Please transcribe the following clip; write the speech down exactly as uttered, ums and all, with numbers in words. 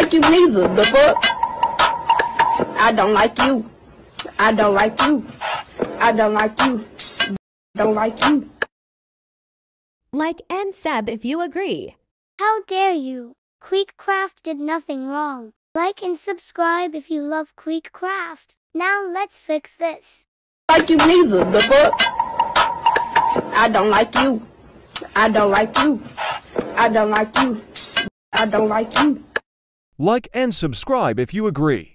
like you neither. The fuck? I don't like you. I don't like you. I don't like you. Don't like you. Like and sub if you agree. How dare you? KreekCraft did nothing wrong. Like and subscribe if you love KreekCraft. Now let's fix this. Like you neither. The fuck? I don't like you. I don't like you. I don't like you. I don't like you. Like and subscribe if you agree.